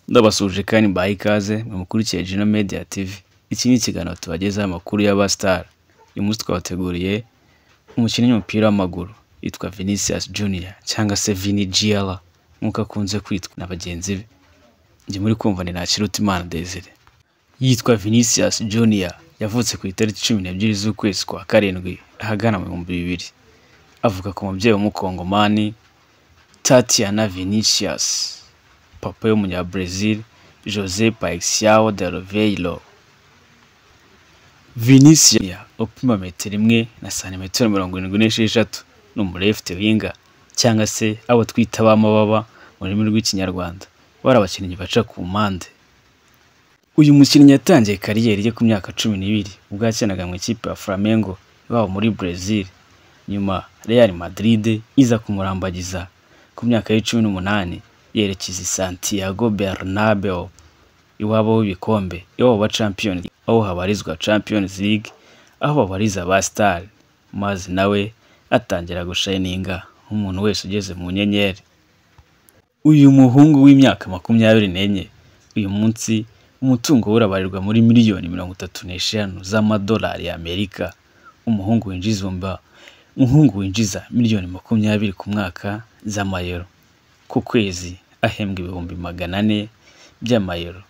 Ndabasuje kandi mbaye ikaze mukurikiye Gino Media TV. Iki ni ikiganiro tubagezaho amakuru y'abastar. Uyu munsi twabateguriye umukinnyi w'umupira w'amaguru yitwa Vinicius Junior cyangwa se Vini Jr nkuko akunze kwitwa na bagenzi be. Njye muri kumva ni Ntakirutimana Desire. Yitwa Vinicius Junior, yavutse ku itariki 12 z'ukwezi kwa karindwi ahagana mu 2000. Avuga ku mubyeyi w'umukongomani Tatiana Vinicius, papa y'umunya-Brazil José Paixão de Oliveira. Vinicius upima metero 1 na santimetero 76 ni umurefte winga cyangwa se abo twita bamababa mu rurimi rw'ikinyarwanda, bari abakinnyi baca ku mpande. Uyu mukinnyi yatangiye kariyeri ye ku myaka 12 ubwo yakinaga mu ikipe ya Flamengo baba muri Brazil, nyuma Real Madrid iza kumurambagiza ku myaka ya 18 yerekeza Santiago Bernabéu iwabo w'ibikombe, iwabo wa Champions, aho habarizwa Champions League, aho babariza ba star, maze nawe atangira gushininga nk'umuntu wese ugeze mu nyenyeri. Uyu muhungu w'imyaka 24 uyu munsi umutungo urabarirwa muri miliyoni 35 z'amadolari y'Amerika. Umuhungu winjiza miliyoni 20 ku mwaka z'amayero, ku kwezi ahembwa ibihumbi 400 by'amayero.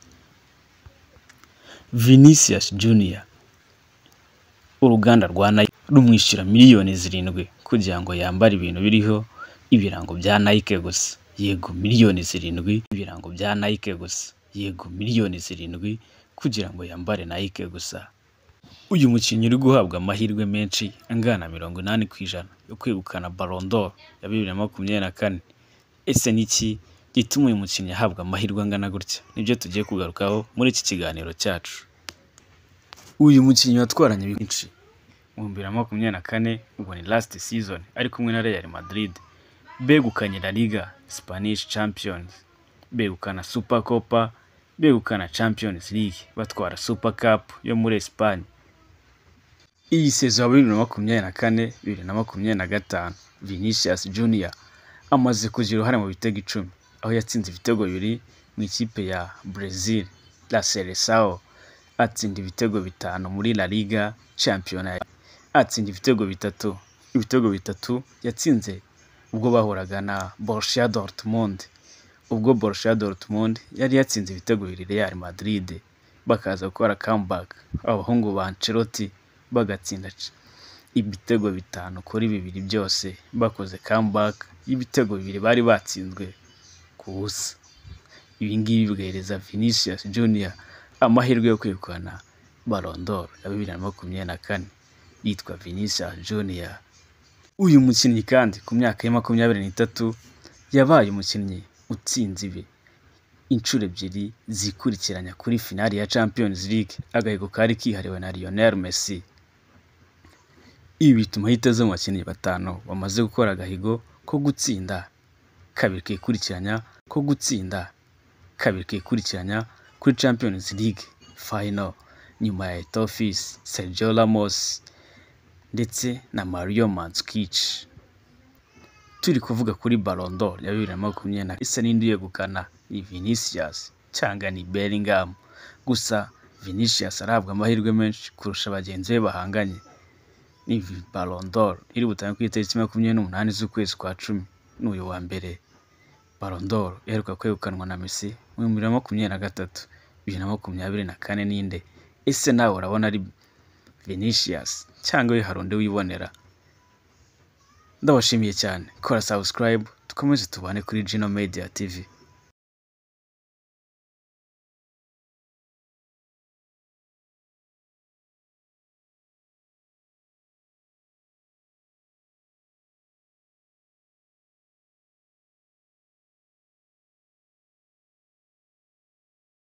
Vinicius Junior, uruganda rwa Nike rumwishyura miliyoni 7 kugira ngo yambare ibintu biriho ibirango bya Nike gusa. Yego, miliyoni 7 ibirango bya Nike gusa. Yego, miliyoni 7 kugira ngo yambare Nike gusa. Uyu mukinnyi uri guhabwa amahirwe menshi angana 80% yo kwegukana ballon d'Or ya 2024. Ese niki gituma uyu mukinnyi ahabwa amahirwe angana gutya? Nibyo tugiye kugarukaho muri iki kiganiro cyacu. Uyu mukinnyi watwaranye byinshi mu 2024 ubwo ni last season ari kumwe na Real Madrid. Begukanye La Liga, Spanish Champions, begukana Super Copa, begukana Champions League, batwara Super Cup yo muri Espagne. Iyi season ya 2024-2025 Vinicius Junior amaze kugira uruhare mu bitego 10, aho yatsinze ibitego 2 mu ikipe ya Brazil La Seleção, atsinda ibitego 5 muri La Liga Champions, atsinda ibitego 3. Ibitego 3 yatsinze ubwo bahuraga na Borussia Dortmund, ubwo Borussia Dortmund yari yatsinze ibitego 2 Real Madrid, bakaza gukora comeback abahungu ba Ancelotti bagatsinda ibitego 5 kuri 2 byose, bakoze comeback y'ibitego 2 bari batsinzwe ku busa. Ibi ngibi bwereza Vinicius Junior amahirwe yo kwegukana Ballon d'Or ya 2024. Yitwa Vinicius Junior. Uyu mukinnyi kandi ku myaka ya 23 yabaye umukinnyi utsinze ibi inshuro 2 zikurikiranya kuri finali ya Champions League, agahigo kari kihariwe na Lionel Messi. Ibi bituma hitaza mu bakinnyi 5 bamaze gukora agahigo ko gutsinda kabiri kikurikiranya kuri Champions League final, nyuma ya Etofis, Sergio Ramos ndetse na Mario Mandzukic. Turi kuvuga kuri Ballon d'Or ya 2024, isa n'indi yegukana ni Vinicius cyangwa ni Bellingham. Gusa Vinicius arahabwa amahirwe menshi kurusha bagenzi be bahanganye. Ni Ballon d'Or iri butanga ku itariki 28 z'ukwezi kwa 10 n'uyu wa mbere. Ballon d'Or iheruka kwegukanwa na Messi mu 2023, 2024 n'inde. Ese nawe urabona ari Vinicius cyangwa we harundi wibonera? Ndabashimiye cyane, kora subscribe tukomeze tubane kuri Gino Media TV.